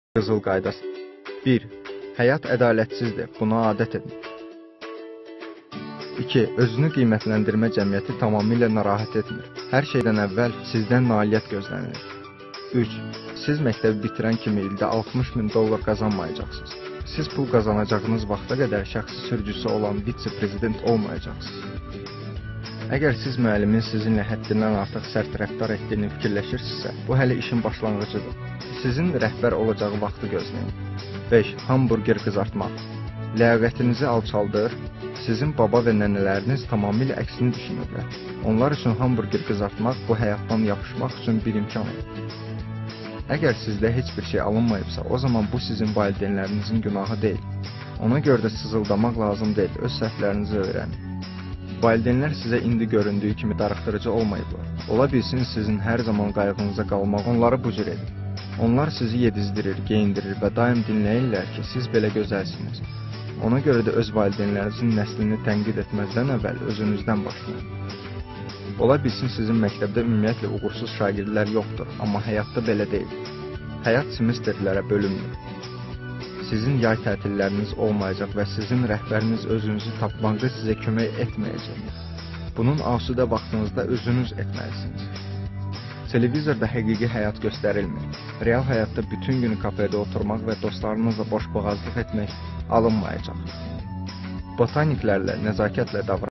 Qızıl qaydası. 1. Həyat ədalətsizdir, buna adət edin. 2. Özünü qiymətləndirmə cəmiyyəti tamamilə narahat etmir. Hər şeydən əvvəl sizdən nailiyyət gözlənilir. 3. Siz məktəbi bitirən kimi ildə 60.000 dollar qazanmayacaqsınız. Siz pul qazanacağınız vaxta qədər şəxsi sürücüsü olan vitse-prezident olmayacaqsınız. Əgər siz müəllimin sizinlə həddindən artıq sərt rəftar etdiyini fikirləşirsinizsə, bu hələ işin başlanğıcıdır. Sizin rəhbər olacağı vaxtı gözləyin. 5. Hamburger qızartmaq. Ləyaqətinizi alçaldır. Sizin baba və nənələriniz tamamilə əksini düşünürlər. Onlar üçün hamburger qızartmaq bu həyatdan yapışmaq üçün bir imkandır. Əgər sizdə heç bir şey alınmayıbsa, o zaman bu sizin valideynlərinizin günahı deyil. Ona görə də sızıldamaq lazım deyil, öz səhvlərinizi öyrənin. Valideynlər sizə indi göründüyü kimi darıxdırıcı olmayıblar. Ola bilsin sizin hər zaman qayğınıza qalmaq onları bu cür edir. Onlar sizi yedizdirir, geyindirir və daim dinləyirlər ki, siz belə gözəlsiniz. Ona görə də öz valideynlərinizin nəslini tənqid etməzdən əvvəl özünüzdən başlayın. Ola bilsin sizin məktəbdə ümumiyyətlə uğursuz şagirdlər yoxdur, amma həyatda belə deyil. Həyat semestrlərə bölünmür. Sizin yay tətilləriniz olmayacaq və sizin rəhbəriniz özünüzü tapmaqda sizə kömək etməyəcək. Bunun asudə vaxtınızda özünüz etməlisiniz. Televizorda həqiqi həyat göstərilmir. Real həyatda bütün günü kafedə oturmaq və dostlarınızla boşboğazlıq etmək alınmayacaq. Botaniklərlə nəzakətlə davranın.